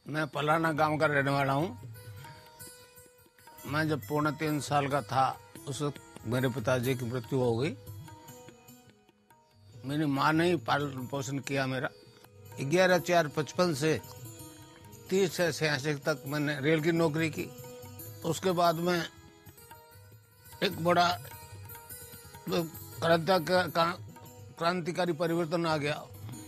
मैं पलाना गांव का रहने वाला हूँ। मैं जब 3.25 साल का था उस वक्त मेरे पिताजी की मृत्यु हो गई। मेरी माँ ने ही पालन पोषण किया मेरा। 11/4/55 से 30/86 तक मैंने रेल की नौकरी की। उसके बाद में एक बड़ा क्रांतिकारी परिवर्तन आ गया।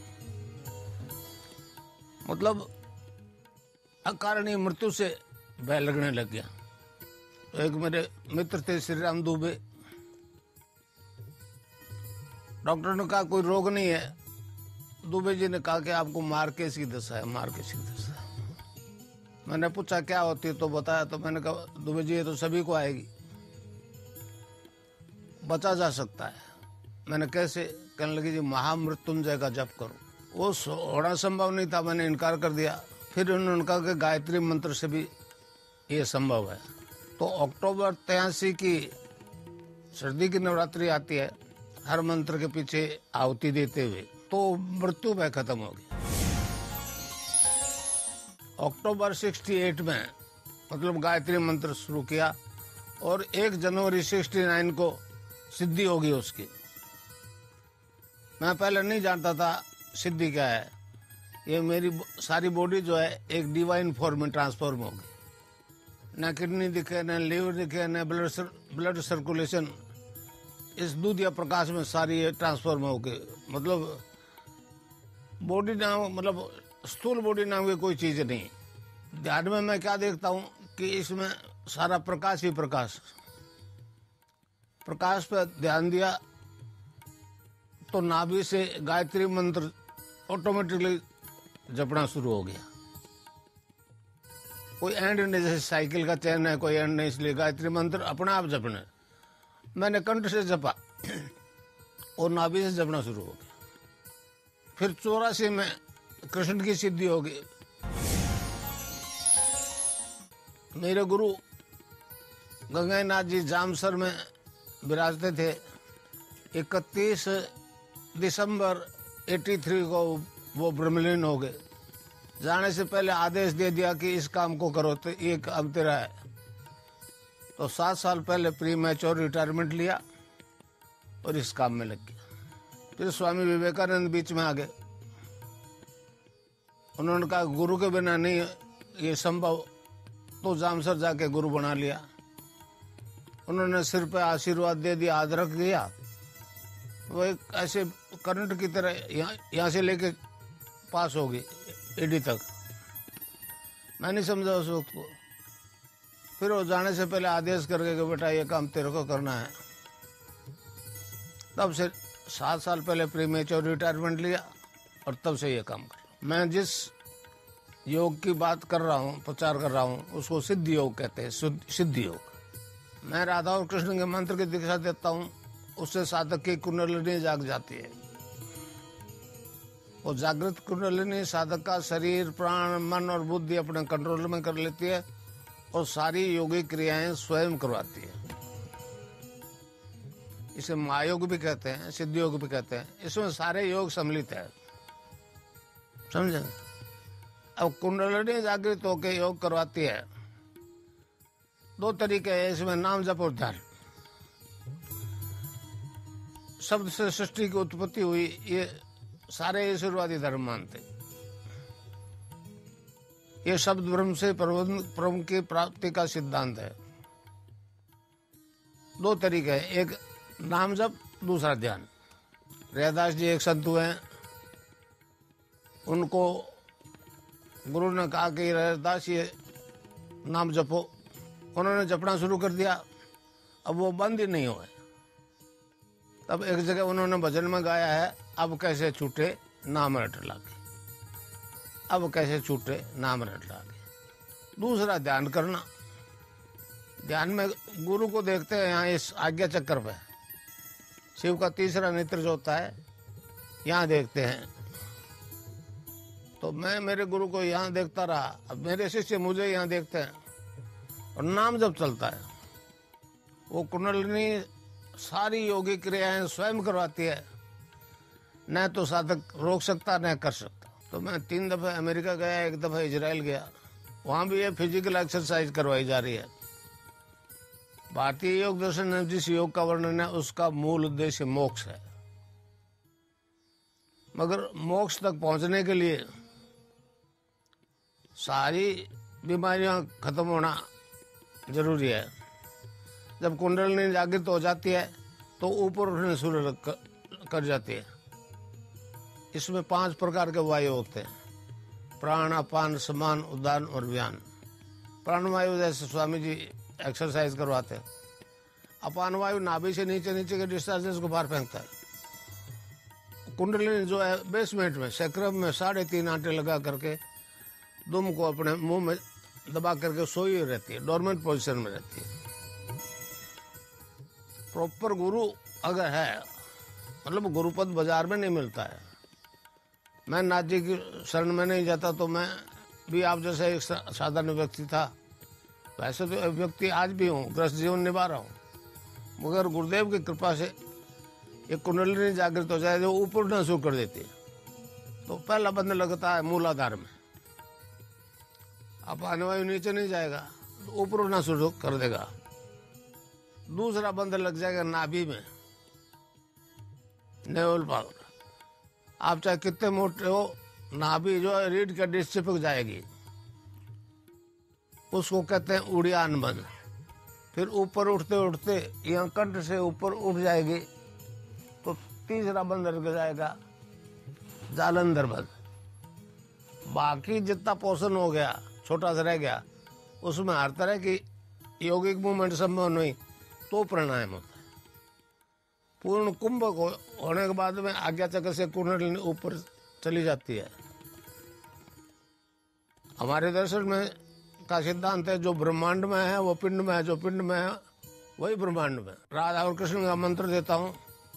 मतलब अकारणीय मृत्यु से भय लगने लग गया। तो एक मेरे मित्र थे श्री राम दुबे। डॉक्टर ने कहा कोई रोग नहीं है। दुबे जी ने कहा कि आपको मार्केस की दशा है, मार्केस की दशा है। मैंने पूछा क्या होती है तो बताया। तो मैंने कहा दुबे जी ये तो सभी को आएगी, बचा जा सकता है। मैंने कैसे? कहने लगी जी महामृत्युंजय का जप करो। वो होना संभव नहीं था, मैंने इनकार कर दिया। फिर उन्होंने कहा कि गायत्री मंत्र से भी ये संभव है। तो अक्टूबर 83 की सर्दी की नवरात्रि आती है, हर मंत्र के पीछे आहुति देते हुए तो मृत्यु भय खत्म हो गई। अक्टूबर 68 में मतलब गायत्री मंत्र शुरू किया और 1 जनवरी 69 को सिद्धि होगी उसकी। मैं पहले नहीं जानता था सिद्धि क्या है। ये मेरी सारी बॉडी जो है एक डिवाइन फॉर्म में ट्रांसफॉर्म होगी। न किडनी दिखे, न लीवर दिखे, न ब्लड सर्कुलेशन। इस दूध या प्रकाश में सारी ये ट्रांसफॉर्म होगी। मतलब बॉडी नाम मतलब स्थूल बॉडी नाम की कोई चीज नहीं। ध्यान में मैं क्या देखता हूँ कि इसमें सारा प्रकाश ही प्रकाश। प्रकाश पर ध्यान दिया तो नाभि से गायत्री मंत्र ऑटोमेटिकली जपना शुरू हो गया। कोई एंड नहीं, जैसे साइकिल का चैन है, कोई एंड नहीं, इसलिए गायत्री मंत्र अपने आप जपना। मैंने कंठ से जपा और नाभि से जपना शुरू हो गया। फिर 84 में कृष्ण की सिद्धि हो गई। मेरे गुरु गंगानाथ जी जामसर में विराजते थे। 31 दिसंबर 83 को वो ब्रह्मलीन हो गए। जाने से पहले आदेश दे दिया कि इस काम को करो, तो ये काम तेरा है। तो 7 साल पहले प्री मैच्योर रिटायरमेंट लिया और इस काम में लग गया। फिर स्वामी विवेकानंद बीच में आ गए। उन्होंने कहा गुरु के बिना नहीं ये संभव, तो जामसर जाके गुरु बना लिया। उन्होंने सिर पे आशीर्वाद दे दिया, आदरक दिया। वो एक ऐसे करंट की तरह यहाँ से लेके पास होगी एडी तक। मैं नहीं समझा उस वक्त को। फिर वो जाने से पहले आदेश करके कि बेटा ये काम तेरे को करना है। तब से 7 साल पहले प्री मैच्योर रिटायरमेंट लिया और तब से ये काम कर। मैं जिस योग की बात कर रहा हूँ, प्रचार कर रहा हूँ, उसको सिद्धि योग कहते हैं। सिद्धि योग। मैं राधा और कृष्ण के मंत्र की दीक्षा देता हूँ, उससे साधक की कुंडलिनी जाग जाती है। वो जागृत कुंडलिनी साधक का शरीर, प्राण, मन और बुद्धि अपने कंट्रोल में कर लेती है और सारी योगी क्रियाएं स्वयं करवाती है। इसे महायोग भी कहते हैं, सिद्धि योग भी कहते हैं। इसमें सारे योग सम्मिलित है, समझे? अब कुंडलिनी जागृत होकर योग करवाती है। 2 तरीके हैं इसमें, नाम जप और ध्यान। शब्द से सृष्टि की उत्पत्ति हुई, ये सारे ईश्वरवादी धर्म मानते। ये शब्द ब्रह्म से ब्रह्म की प्राप्ति का सिद्धांत है। 2 तरीके हैं, एक नाम जप, दूसरा ध्यान। रैदास जी एक संत हुए हैं, उनको गुरु ने कहा कि रैदास ये नाम जपो। उन्होंने जपना शुरू कर दिया। अब वो बंद ही नहीं हुए। तब एक जगह उन्होंने भजन में गाया है, अब कैसे छूटे नाम रट लागे। अब कैसे छूटे नाम रट लागे। दूसरा ध्यान करना। ध्यान में गुरु को देखते हैं यहाँ इस आज्ञा चक्र पे। शिव का 3रा नेत्र जो होता है यहाँ देखते हैं। तो मैं मेरे गुरु को यहाँ देखता रहा, अब मेरे शिष्य मुझे यहाँ देखते हैं और नाम जब चलता है। वो कुंडलिनी सारी योगी क्रियाएं स्वयं करवाती है। न तो साधक रोक सकता न कर सकता। तो मैं 3 दफ़े अमेरिका गया, 1 दफ़ा इजराइल गया। वहाँ भी ये फिजिकल एक्सरसाइज करवाई जा रही है। भारतीय योग दर्शन में जिस योग का वर्णन है उसका मूल उद्देश्य मोक्ष है, मगर मोक्ष तक पहुंचने के लिए सारी बीमारियां खत्म होना जरूरी है। जब कुंडलिनी जागृत हो जाती है तो ऊपर उठने शुरू कर जाती है। इसमें 5 प्रकार के वायु होते हैं: प्राण, अपान, समान, उदान और व्यान। प्राण वायु जैसे स्वामी जी एक्सरसाइज करवाते हैं। अपान वायु नाभि से नीचे नीचे के डिस्चार्जेस को बाहर फेंकता है। कुंडलिनी जो है बेसमेंट में सैक्रम में 3.5 आंटे लगा करके दुम को अपने मुंह में दबा करके सोई रहती है, डोरमेंट पोजीशन में रहती है। प्रॉपर गुरु अगर है, मतलब गुरुपद बाजार में नहीं मिलता है। मैं नाथ जी की शरण में नहीं जाता तो मैं भी आप जैसा एक साधारण व्यक्ति था। वैसे तो व्यक्ति आज भी हूँ, ग्रस्त जीवन निभा रहा हूँ, मगर गुरुदेव की कृपा से एक कुंडलिनी जागृत हो जाए जो ऊपर उठना शुरू कर देती है। तो पहला बंद लगता है मूलाधार में। अपान वायु नीचे नहीं जाएगा तो ऊपर उठना शुरू कर देगा। दूसरा बंद लग जाएगा नाभि में, नेवल पावर। आप चाहे कितने मोटे हो, नाभि जो है रीढ़ की डिस्क चिपक जाएगी, उसको कहते हैं उड़ियान बंद। फिर ऊपर उठते उठते यहाँ कंठ से ऊपर उठ जाएगी तो तीसरा बंद लग जाएगा जालंधर बंद। बाकी जितना पोषण हो गया, छोटा सा रह गया, उसमें हर तरह की यौगिक मूवमेंट संभव नहीं तो प्राणायाम होता है। पूर्ण कुंभ होने के बाद में आज्ञा चक्र से कुंडलिनी ऊपर चली जाती है। हमारे दर्शन में का सिद्धांत है जो ब्रह्मांड में है वो पिंड में है, जो पिंड में है वही ब्रह्मांड में। राधा और कृष्ण का मंत्र देता हूँ,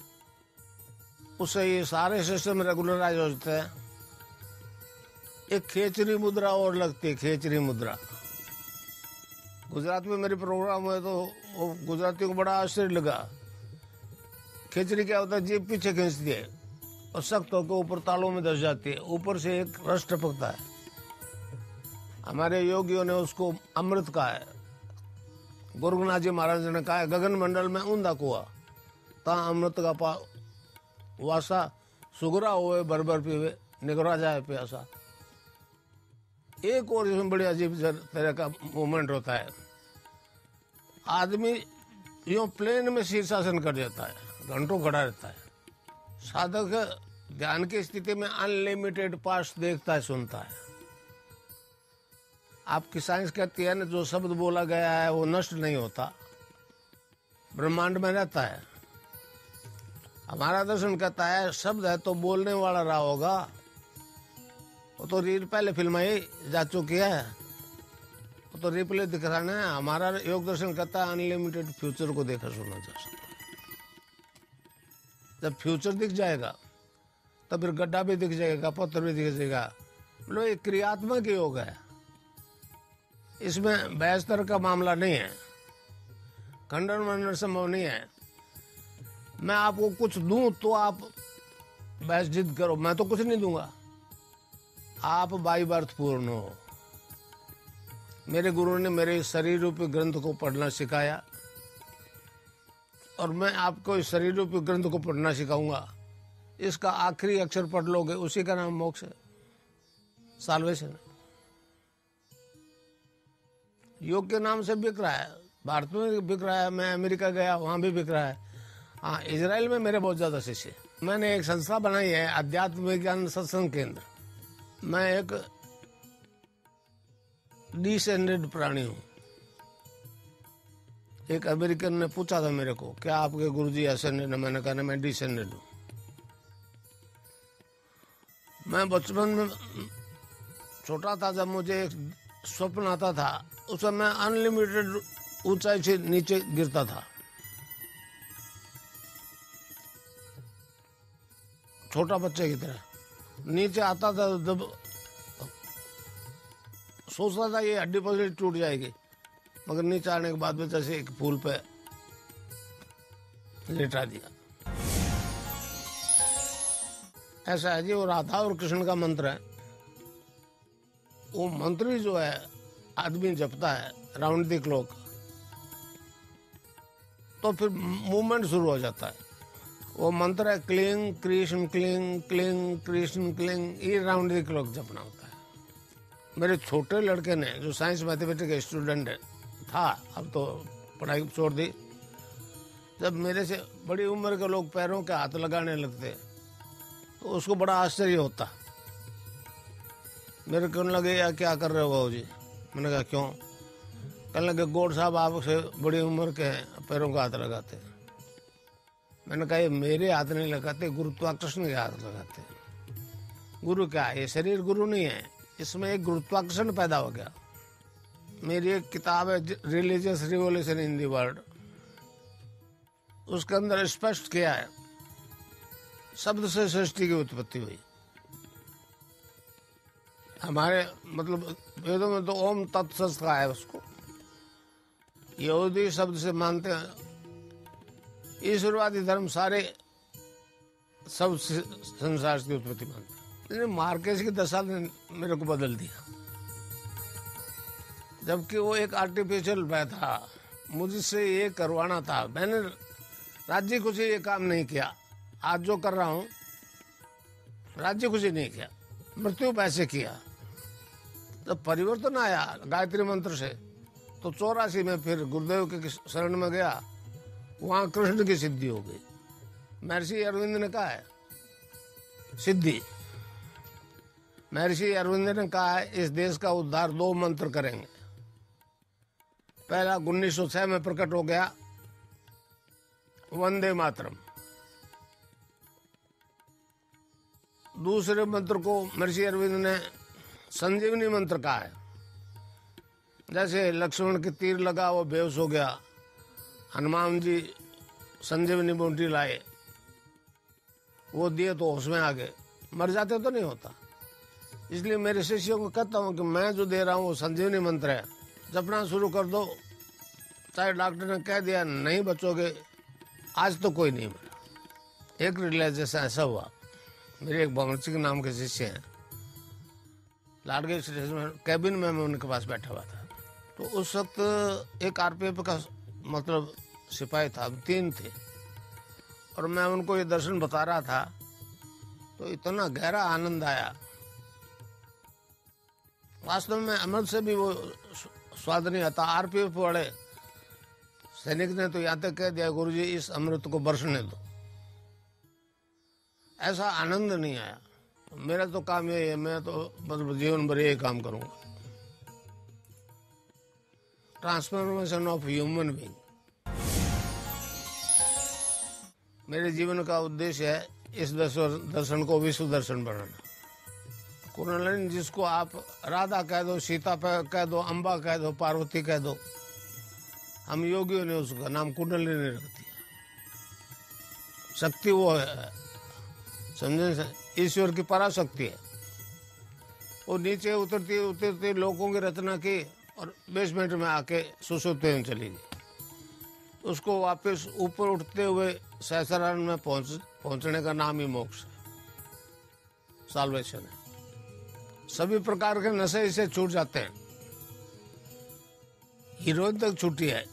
उससे ये सारे सिस्टम रेगुलराइज हो जाते हैं। एक खेचरी मुद्रा और लगती है, खेचरी मुद्रा। गुजरात में मेरे प्रोग्राम हुए तो वो गुजरातियों को बड़ा आश्चर्य लगा। खेचरी क्या होता है, जीभ पीछे खींचती है और सख्त होकर ऊपर तालों में धस जाती है, ऊपर से एक रस टपकता है। हमारे योगियों ने उसको अमृत कहा है। गोरखनाथ जी महाराज ने कहा है, गगन मंडल में ऊंधा कुआ ता अमृत का वासा, सुगरा हुए भर भर पीवे निगरा जाए प्यासा। एक और इसमें बड़ी अजीब तरह का मूवमेंट होता है। आदमी यूं प्लेन में शीर्षासन कर देता है, घंटों खड़ा रहता है। साधक ध्यान की स्थिति में अनलिमिटेड पास्ट देखता है, सुनता है। आपकी साइंस कहती है ना, जो शब्द बोला गया है वो नष्ट नहीं होता, ब्रह्मांड में रहता है। हमारा दर्शन कहता है शब्द है तो बोलने वाला रहा होगा। वो तो रील पहले फिल्माई जा चुकी है, वो तो रिप्ले दिखाना है। हमारा योग दर्शन कहता है अनलिमिटेड फ्यूचर को देखा सुना जा सकता है। जब फ्यूचर दिख जाएगा तब फिर गड्ढा भी दिख जाएगा, पत्थर भी दिख जाएगा। मतलब एक क्रियात्मक योग है, इसमें बहस तर्क का मामला नहीं है, खंडन मंडन संभव नहीं है। मैं आपको कुछ दूं तो आप बहस जिद करो, मैं तो कुछ नहीं दूंगा। आप बाई बर्थ पूर्ण हो। मेरे गुरु ने मेरे शरीर रूपी ग्रंथ को पढ़ना सिखाया और मैं आपको इस शरीर रूपी ग्रंथ को पढ़ना सिखाऊंगा। इसका आखिरी अक्षर पढ़ लोगे, उसी का नाम मोक्ष है, साल्वेशन। योग के नाम से बिक रहा है, भारत में बिक रहा है, मैं अमेरिका गया वहाँ भी बिक रहा है। हाँ, इजराइल में मेरे बहुत ज़्यादा शिष्य। मैंने एक संस्था बनाई है, अध्यात्म विज्ञान सत्संग केंद्र। मैं एक डिसेंडेड प्राणी हूँ। एक अमेरिकन ने पूछा था मेरे को, क्या आपके गुरुजी असेंडेड है? मैंने कहा ना, मैं डिसेंडेड हूँ। मैं बचपन में छोटा था, जब मुझे एक स्वप्न आता था, उस समय मैं अनलिमिटेड ऊंचाई से नीचे गिरता था। छोटा बच्चे की तरह नीचे आता था। जब सोचता था ये हड्डी पसली टूट जाएगी, मगर नीचे आने के बाद में जैसे एक फूल पे लेटा दिया। ऐसा है जी, वो राधा और कृष्ण का मंत्र है। वो मंत्री जो है आदमी जपता है राउंड द क्लॉक, तो फिर मूवमेंट शुरू हो जाता है। वो मंत्र है क्लिंग कृष्ण क्लिंग क्लिंग कृष्ण क्लिंग, ये राउंड द क्लॉक जपना होता है। मेरे छोटे लड़के ने, जो साइंस मैथमेटिक्स स्टूडेंट था, अब तो पढ़ाई छोड़ दी, जब मेरे से बड़ी उम्र के लोग पैरों के हाथ लगाने लगते तो उसको बड़ा आश्चर्य होता। मेरे कहने लगे यार क्या कर रहे हो बाबू जी? मैंने कहा क्यों? कहने लगे गौड़ साहब आपसे बड़ी उम्र के हैं, पैरों का हाथ लगाते। मैंने कहा ये मेरे हाथ नहीं लगाते, गुरुत्वाकर्षण के हाथ लगाते। गुरु क्या है? ये शरीर गुरु नहीं है, इसमें एक गुरुत्वाकर्षण पैदा हो गया। मेरी एक किताब है religious revolution in the world, उसके अंदर स्पष्ट किया है शब्द से सृष्टि की उत्पत्ति हुई। हमारे मतलब वेदों में तो ओम तत्सत का है, उसको यहूदी शब्द से मानते हैं। ईश्वरवादी धर्म सारे सब संसार की उत्पत्ति मानते हैं। मार्केस की दशा ने मेरे को बदल दिया, जबकि वो एक आर्टिफिशियल मैं था, मुझसे ये करवाना था। मैंने राज्य खुशी ये काम नहीं किया, आज जो कर रहा हूँ राज्य खुशी नहीं किया, मृत्यु पैसे किया। जब परिवर्तन आया गायत्री मंत्र से, तो 84 में फिर गुरुदेव के शरण में गया, वहां कृष्ण की सिद्धि हो गई। महर्षि अरविंद ने कहा है सिद्धि, महर्षि अरविंद ने कहा है इस देश का उद्धार 2 मंत्र करेंगे। पहला 1906 में प्रकट हो गया वंदे मातरम। दूसरे मंत्र को महर्षि अरविंद ने संजीवनी मंत्र कहा है। जैसे लक्ष्मण के तीर लगा वो बेहोश हो गया, हनुमान जी संजीवनी बूटी लाए, वो दिए तो होश में आ गए, मर जाते तो नहीं होता। इसलिए मेरे शिष्यों को कहता हूँ कि मैं जो दे रहा हूँ वो संजीवनी मंत्र है, जपना शुरू कर दो। चाहे डॉक्टर ने कह दिया नहीं बचोगे, आज तो कोई नहीं मरा। एक रियलाइजेशन ऐसा हुआ, मेरे एक भंवर सिंह नाम के शिष्य हैं, लाडगेट स्टेशन में कैबिन में मैं उनके पास बैठा हुआ था। तो उस वक्त एक आरपीएफ का मतलब सिपाही था, हम 3 थे, और मैं उनको ये दर्शन बता रहा था, तो इतना गहरा आनंद आया। वास्तव में अमृत से भी वो स्वाद नहीं आता। आरपीएफ वाले सैनिक ने तो यहाँ तक कह दिया गुरुजी इस अमृत को बरसने दो, ऐसा आनंद नहीं आया। मेरा तो काम यही है, मैं तो मतलब जीवन भर यही काम करूंगा, ट्रांसफॉर्मेशन ऑफ ह्यूमन बीइंग। मेरे जीवन का उद्देश्य है इस दर्शन को विश्व दर्शन बनाना। कुंडलिनी जिसको आप राधा कह दो, सीता कह दो, अम्बा कह दो, पार्वती कह दो, हम योगियों ने उसका नाम कुंडलिनी रख दिया। शक्ति वो है, समझे, ईश्वर की पराशक्ति है। वो नीचे उतरती उतरती लोगों की रचना की और बेसमेंट में आके सुसुप्त में चली गई। उसको वापस ऊपर उठते हुए सहस्रारण में पहुंचने का नाम ही मोक्ष है, साल्वेशन है। सभी प्रकार के नशे इसे छूट जाते हैं, हीरोइन तक छूटी है।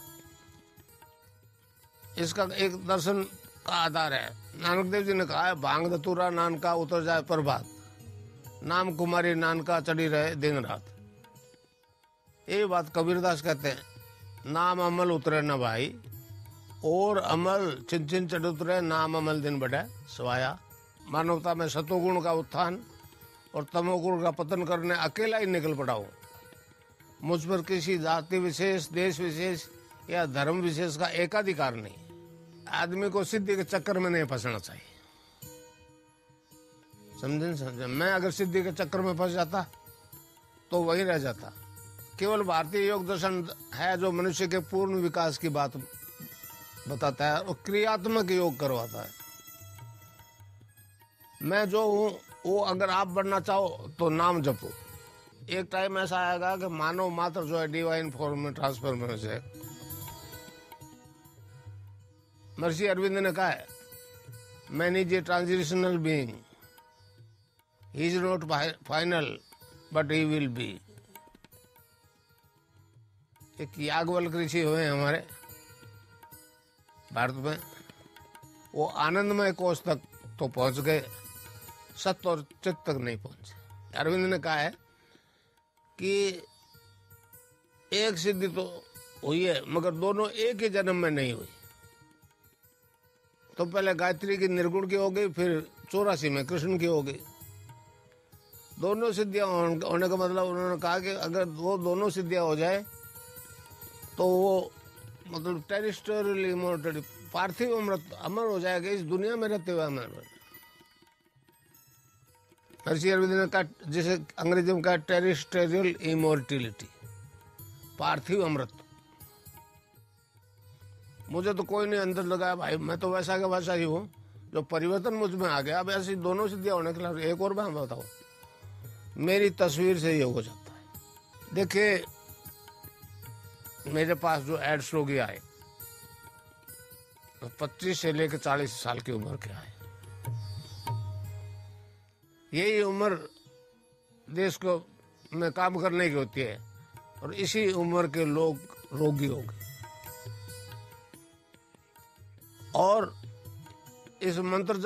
इसका एक दर्शन का आधार है। नानक देव जी ने कहा है भांग धतूरा नान का उतर जाए प्रभात, नाम कुमारी नान का चढ़ी रहे दिन रात। ये बात कबीरदास कहते हैं, नाम अमल उतरे न भाई, और अमल चिन चिन चढ़ उतरे, नाम अमल दिन बढ़े सवाया। मानवता में सतोगुण का उत्थान और तमोगुण का पतन करने अकेला ही निकल पड़ा हूं। मुझ पर किसी जाति विशेष, देश विशेष या धर्म विशेष का एकाधिकार नहीं। आदमी को सिद्धि के चक्कर में नहीं फंसना चाहिए, समझे। मैं अगर सिद्धि के चक्कर में फंस जाता तो वहीं रह जाता। केवल भारतीय योग दर्शन है जो मनुष्य के पूर्ण विकास की बात बताता है और क्रियात्मक योग करवाता है। मैं जो हूं वो अगर आप बनना चाहो तो नाम जपो। एक टाइम ऐसा आएगा कि मानव मात्र जो है डिवाइन फॉर्म में ट्रांसफर में से। महर्षि अरविंद ने कहा है man is a transitional being, he is not final, but he will be. एक याज्ञवल्क्य ऋषि हुए हैं हमारे भारत में, वो आनंदमय कोश तक तो पहुंच गए, सत्य और चित्त तक नहीं पहुंचे। अरविंद ने कहा है कि एक सिद्धि तो हुई है मगर दोनों एक ही जन्म में नहीं हुई। तो पहले गायत्री की निर्गुण की हो गई, फिर 84 में कृष्ण की हो गई। दोनों सिद्धियां होने का मतलब उन्होंने कहा कि अगर वो दोनों सिद्धियां हो जाए तो वो मतलब टेरिस्टोरियल इमोर्टलिटी, पार्थिव अमृत, अमर हो जाएगा इस दुनिया में रहते हुए अमर। महर्षि अरविंद ने कहा, जिसे अंग्रेजी में कहा टेरिस्टोरियल इमोर्टिलिटी, पार्थिव अमृत। मुझे तो कोई नहीं अंदर लगाया भाई, मैं तो वैसा का वैसा ही हूँ, जो परिवर्तन मुझ में आ गया। अब ऐसी दोनों सिद्धियां होने के लिए एक और मैं बताऊं, मेरी तस्वीर से ये हो जाता है। देखिए मेरे पास जो एड्स रोगी आए, तो 25 से लेकर 40 साल की उम्र के आए। यही उम्र देश को में काम करने की होती है, और इसी उम्र के लोग रोगी हो गए। और इस मंत्र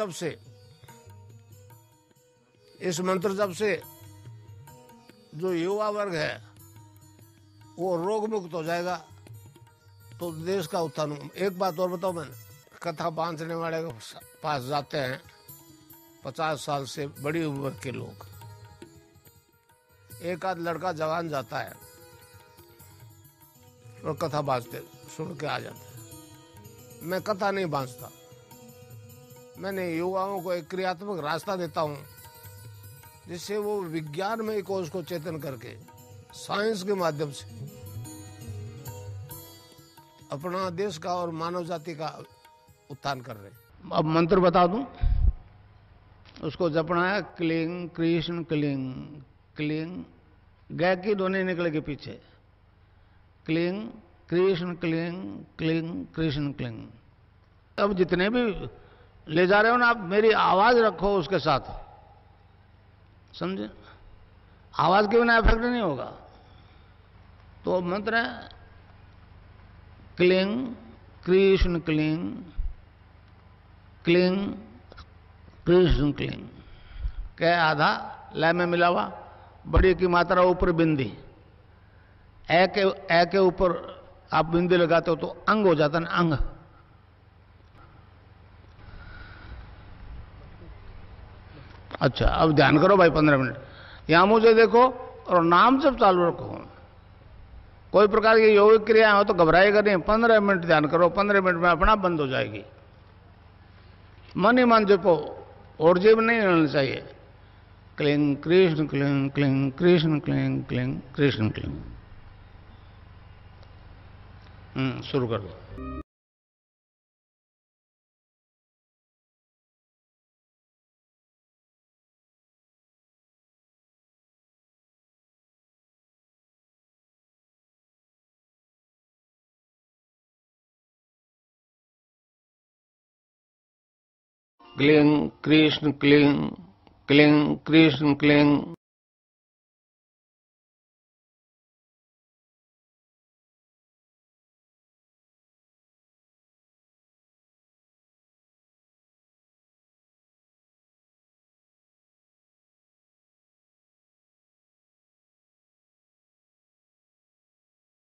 जप से जो युवा वर्ग है वो रोग मुक्त हो जाएगा, तो देश का उत्थान। एक बात और बताओ, मैंने कथा बांधने वाले के पास जाते हैं 50 साल से बड़ी उम्र के लोग, एक आध लड़का जवान जाता है और कथा बांधते सुन के आ जाते हैं। मैं कथा नहीं बांधता, मैंने युवाओं को एक क्रियात्मक रास्ता देता हूं, जिससे वो विज्ञान में कोश को चेतन करके साइंस के माध्यम से अपना देश का और मानव जाति का उत्थान कर रहे हैं। अब मंत्र बता दूं, उसको जपना है क्लिंग कृष्ण क्लिंग क्लिंग, गै की ध्वनि निकलेगी पीछे, क्लिंग कृष्ण क्लिंग क्लिंग कृष्ण क्लिंग। अब जितने भी ले जा रहे हो ना आप, मेरी आवाज रखो उसके साथ, समझे? आवाज के बिना इफेक्ट नहीं होगा। तो मंत्र है क्लिंग कृष्ण क्लिंग क्लिंग कृष्ण क्लिंग। कै आधा, लय में मिला हुआ, बड़ी की मात्रा ऊपर बिंदी, ए के ऊपर आप बिंदी लगाते हो तो अंग हो जाता है ना, अंग। अच्छा अब ध्यान करो भाई 15 मिनट, यहां मुझे देखो और नाम जब चालू रखो। कोई प्रकार की योगिक क्रिया हो तो घबराएगा नहीं, 15 मिनट ध्यान करो, 15 मिनट में अपना बंद हो जाएगी। मन ही मन जपो, और जीव नहीं रहना चाहिए। क्लिंग कृष्ण क्लिंग क्लिंग कृष्ण क्लिंग क्लिंग कृष्ण क्लिंग। शुरू कर दो। क्लिंग कृष्ण क्लिंग क्लिंग कृष्ण क्लिंग।